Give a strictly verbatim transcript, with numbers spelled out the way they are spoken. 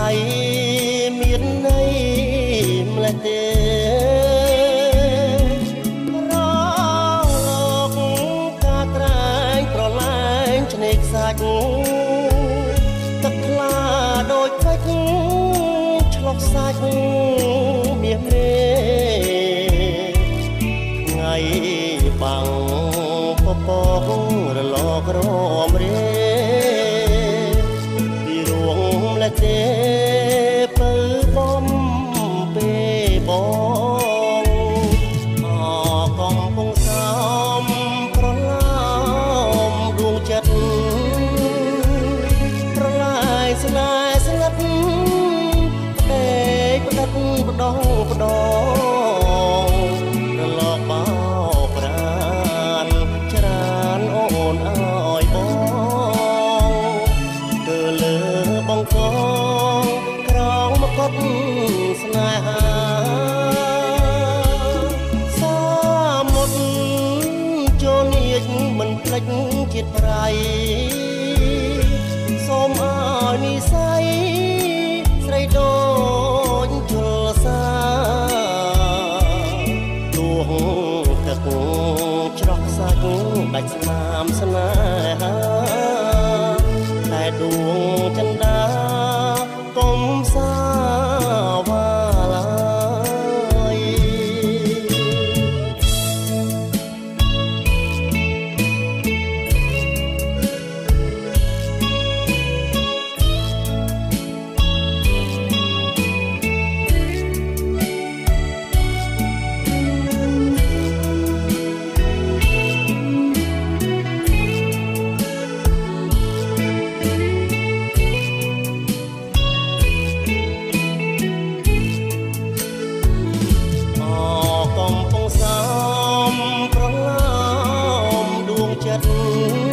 មានន័យម្លេះទេរលោកការក្រែងប្រឡែងឆ្នេរខ្សាច់ទឹកថ្លាដូចពេជ្រឆ្លុះសាច់មាសមេថ្ងៃបាំងពពករលករមរេពីរួងម្លេះទេពើបំពេបងអកំពុងសំប្រឡំដួងចិត្តប្រឡាយស្នេហ៍ស្ងាត់តែផ្ដិតផ្ដងផ្ដងរលកបោប្រានច្រានអូនអើយបងទៅលើបងកងក្រងមកត់ស្នេហាសាមុតចូលនៀចមិនភ្លេចជាតិប្រៃសូមឲ្យនិស័យស្រីដូចជលសាទួងទឹកច្រោះខ្សាច់ដាច់ស្នាមស្នេហាតែដួងចិន្តាកុំសាវ៉ាឡើយកំពុងសំប្រឡំដួងចិត្ត